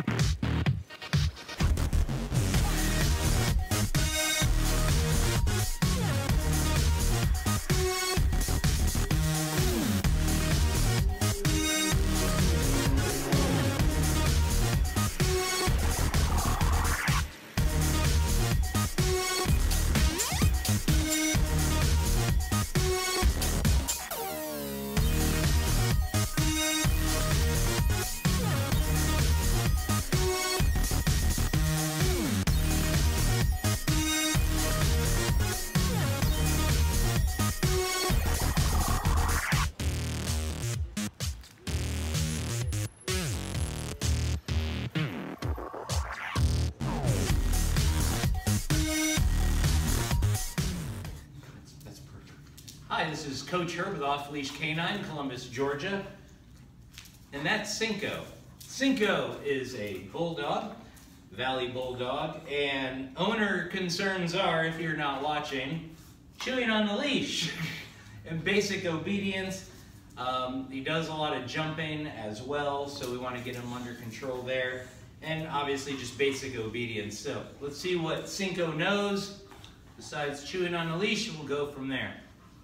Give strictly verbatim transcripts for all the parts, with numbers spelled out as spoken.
Hi, this is Coach Herb with Off Leash K nine, Columbus, Georgia. And that's Cinco. Cinco is a Bulldog, Valley Bulldog, and owner concerns are, if you're not watching, chewing on the leash and basic obedience. Um, he does a lot of jumping as well, so we want to get him under control there. And obviously just basic obedience. So let's see what Cinco knows besides chewing on the leash, and we'll go from there.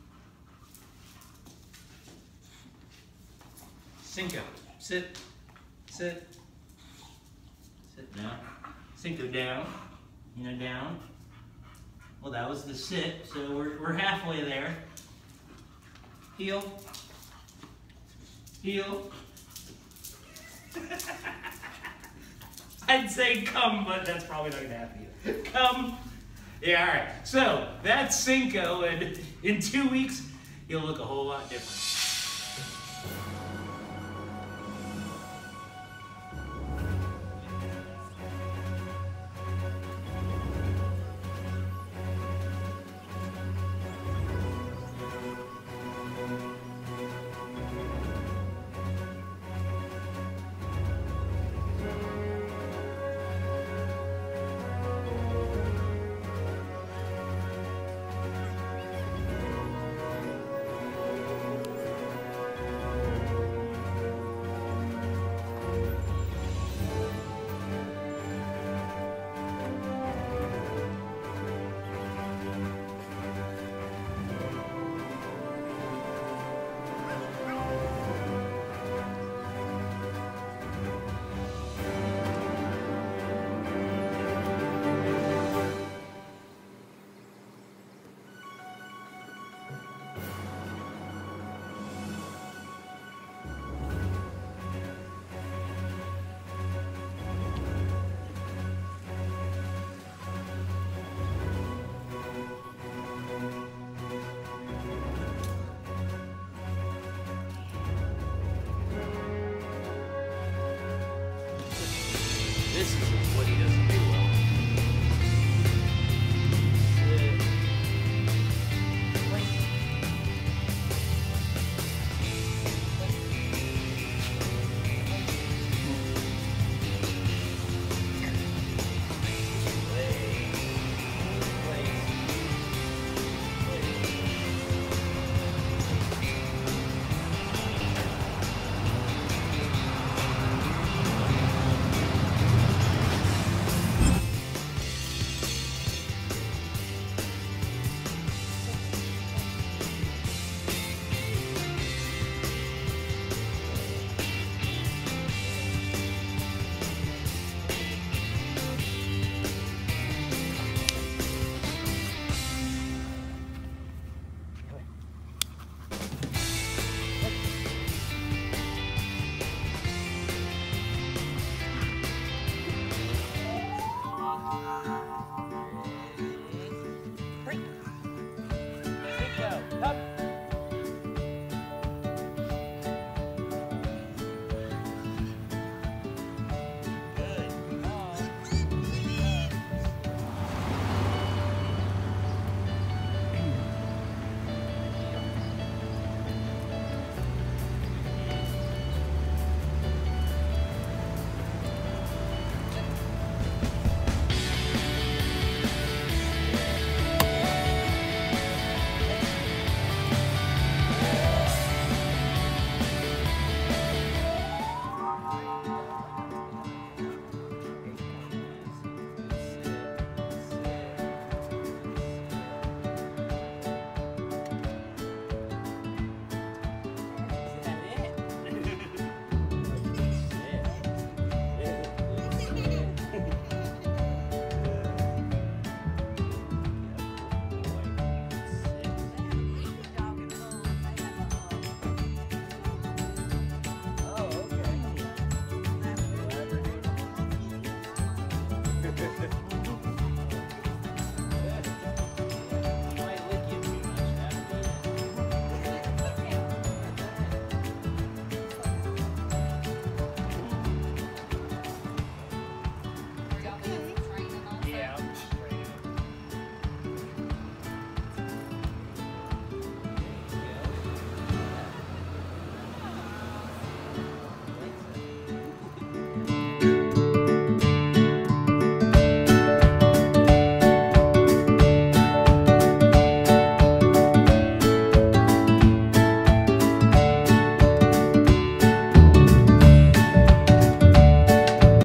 Cinco, sit, sit, sit now. Cinco down, you know, down. Well, that was the sit, so we're, we're halfway there. Heel, heel. I'd say come, but that's probably not gonna happen either. Come. Yeah, all right. So that's Cinco, and in two weeks, he'll look a whole lot different.